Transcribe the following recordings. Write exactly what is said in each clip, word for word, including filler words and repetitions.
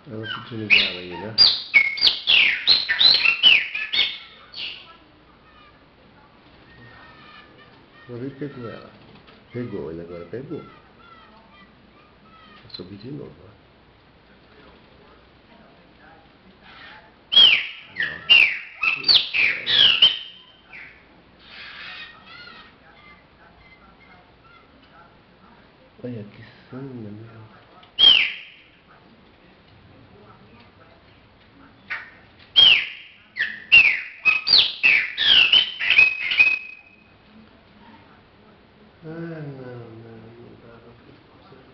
Ela se desligava aí, né? Agora ele pegou ela. Pegou, ele agora pegou. Vou subir de novo, ó. Olha que sana, meu. Ah, não, não, não dava pra conseguir.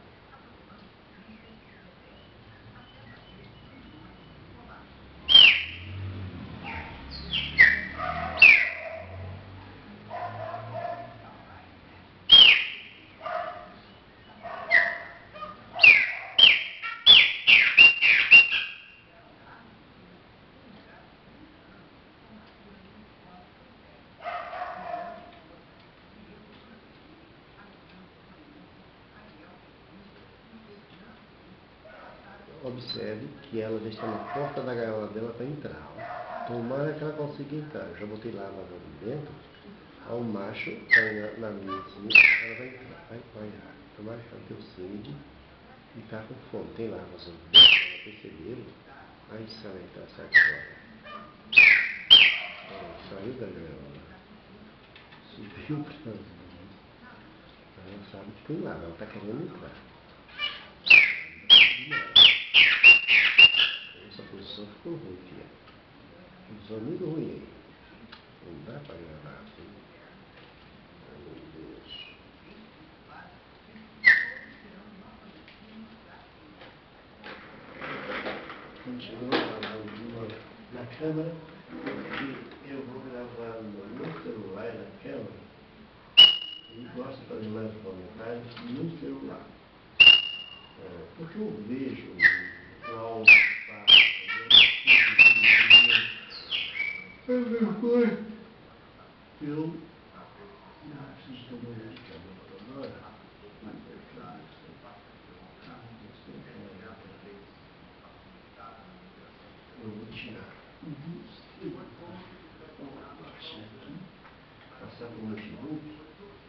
Observe que ela já está na porta da gaiola dela para entrar. Ó. Tomara que ela consiga entrar. Eu já botei lá lá dentro. Ao macho, tá na, na mesinha, ela vai entrar, vai apanhar. Tomara que ela tenha sede e está com fome. Tem lá, você percebeu? Aí sai, tá, sai agora. Ó, saiu da gaiola. Subiu para as mãos. Ela sabe que tem lá, ela está querendo entrar. Essa posição ficou ruim, filha. Posição muito ruim aí. Não dá para gravar assim. Ai, meu Deus. Continua gravando na câmera, porque eu vou gravar no meu celular na câmera e gosto de fazer mais comentários no celular. É, porque eu vejo o áudio é depois eu não preciso tomar medicamento agora. Eu vou tirar uhum. Vou baixar aqui, passar para o notebook.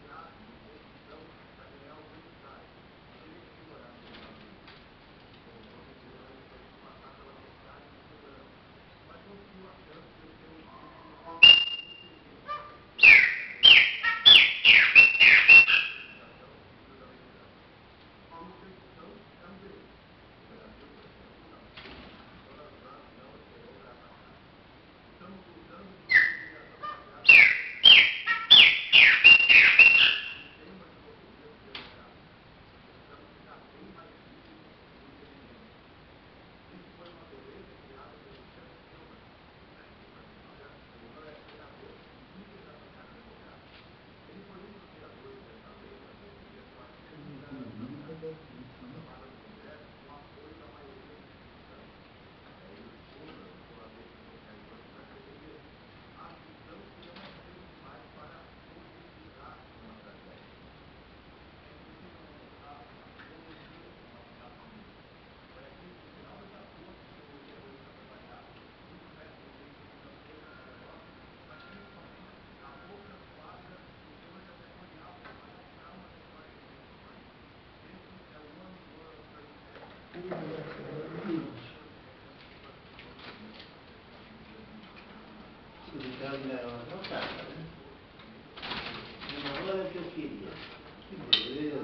Não tá, né? Na hora que eu queria. Que beleza.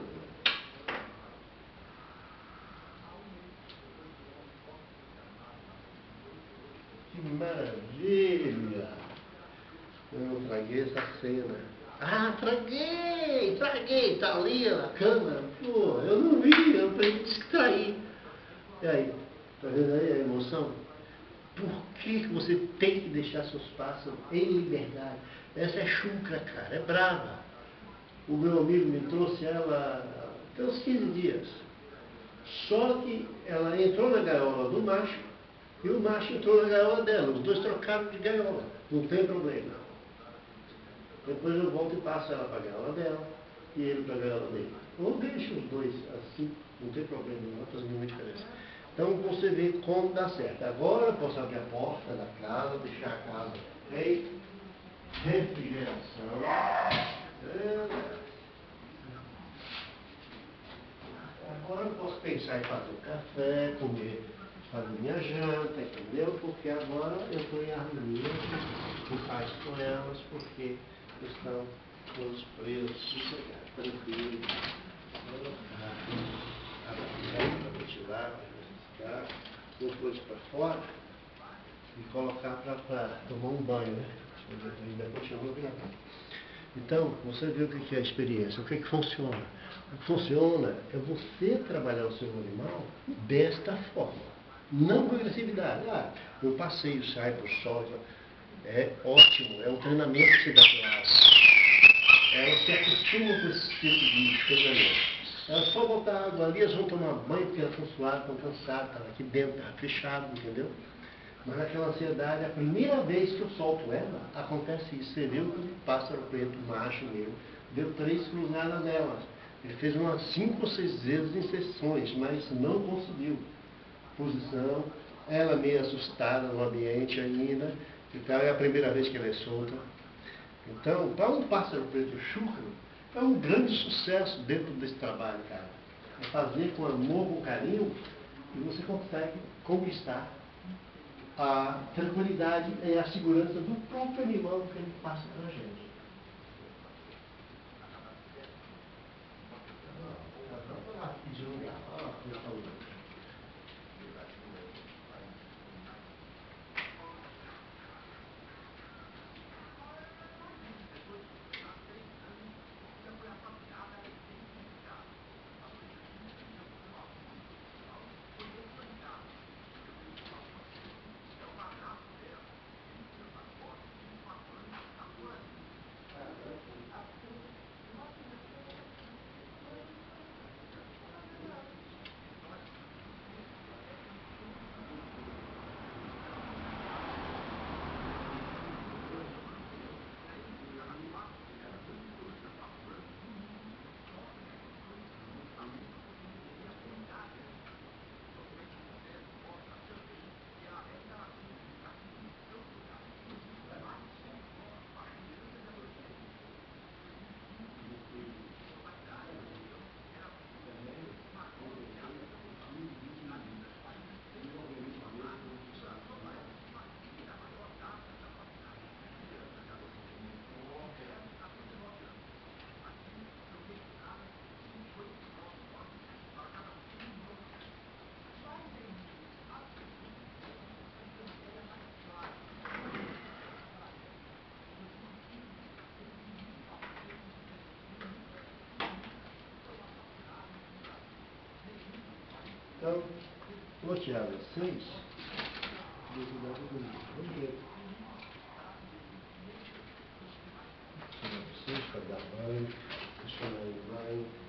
Que maravilha. Eu traguei essa cena. Ah, traguei, traguei, tá ali na câmera. Pô, eu não vi, eu falei que distrair. E aí, tá vendo aí a emoção? Por que você tem que deixar seus pássaros em liberdade? Essa é chucra, cara, é brava. O meu amigo me trouxe ela há uns quinze dias. Só que ela entrou na gaiola do macho e o macho entrou na gaiola dela. Os dois trocaram de gaiola. Não tem problema. Depois eu volto e passo ela para a gaiola dela e ele para a gaiola dele. Ou deixo os dois assim, não tem problema, não vai fazer nenhuma diferença. Então você vê como dá certo. Agora eu posso abrir a porta da casa, deixar a casa feita, refrigeração. Agora eu posso pensar em fazer um café, comer, fazer minha janta, entendeu? Porque agora eu estou em harmonia com paz com elas, porque estão todos presos, sossegados, tranquilos. Para ventilar, para refrescar, pôr coisa para fora e colocar para tomar um banho, né? Ainda continua gravando. Então, você vê o que é a experiência, o que é que funciona. O que funciona é você trabalhar o seu animal desta forma. Não com agressividade. Ah, eu passeio, saio para o sol. É ótimo, é um treinamento que você dá para elas. Elas se acostumam com esse tipo de treinamento. Elas só botar água ali, elas vão tomar banho porque elas estão suadas, estão cansadas, estão aqui dentro, está fechado, entendeu? Mas aquela ansiedade, a primeira vez que eu solto ela, acontece isso. Você viu que o pássaro preto, macho meu, deu três cruzadas nelas. Ele fez umas cinco ou seis vezes em sessões, mas não conseguiu. Posição, ela meio assustada no ambiente ainda, então é a primeira vez que ela é solta. Então, para um pássaro preto chúcaro, é um grande sucesso dentro desse trabalho, cara. É fazer com amor, com carinho, e você consegue conquistar a tranquilidade e a segurança do próprio animal que ele passa para a gente. Então, vou tirar vocês. Vamos ver. Tirar vocês para dar banho, funcionar em banho.